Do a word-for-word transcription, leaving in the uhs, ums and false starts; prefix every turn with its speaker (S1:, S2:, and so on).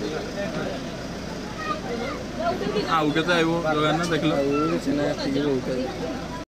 S1: ଆଉ କେତେ ଆଇବ ଦୋକାନ ଦେଖିଲ
S2: ଆଉ କିଛି ନାହିଁ, ଏତିକି ବହୁତ।